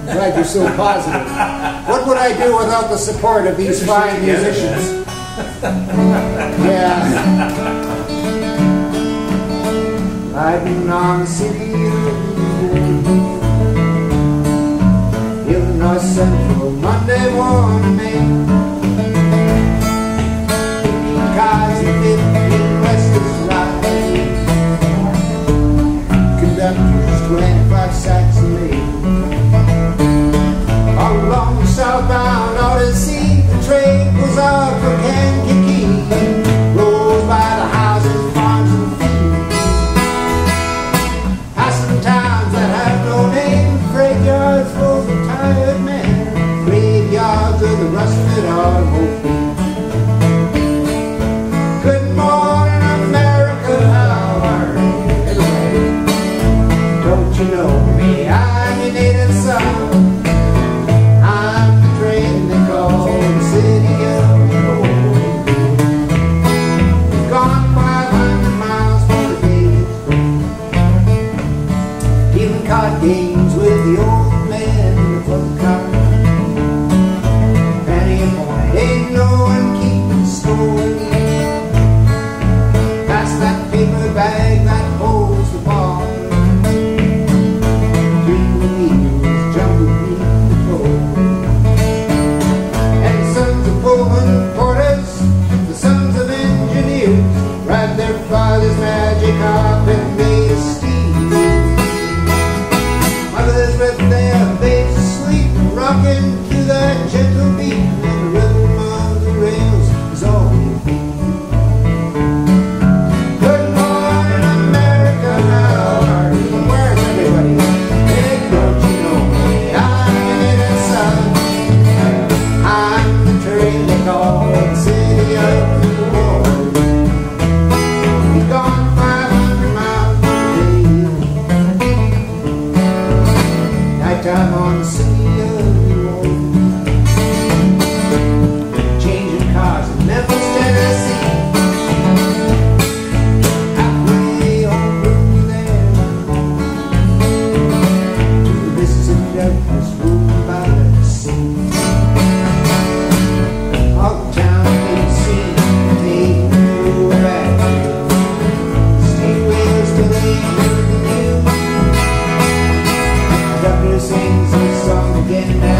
Glad you're so positive. What would I do without the support of these fine musicians? Yeah. Riding on the city Illinois Central, Monday morning. Cars and 15 restless rides. Conductors, 25 sacks of mail. All along the southbound Odyssey, the train goes out for Kankakee. Rolls by the houses, farms and fields. Passing towns that have no name. Graveyards full of tired men. Graveyards of the rusted automobile. Good morning, America, how are you? Anyway, don't you know me? I'm your native son. I'm the train they call the city of gold. Gone 500 miles for the days. Dealing card games with the old man in the club car. Penny a point, ain't no one keeping score. Pass that paper bag that holds the ball. Three wheels jump beneath the floor. And the sons of Pullman porters, the sons of engineers, ride their father's magic carpet made of steel. Mothers with their babes asleep, rocking to that gentle beat, and the rhythm of the rails is all we feel. Good morning, America, how are you? Where's everybody? Hey, don't you know me? I'm your native son. I'm the train they call the city of the world. We've gone 500 miles today. Nighttime on the city of New Orleans. Changing cars in Memphis, Tennessee. Halfway over there to the Mississippi Delta's ruled by the sea. All the town can see taking you back. Steam wheels till they hear the news. Doctor sings his song again now.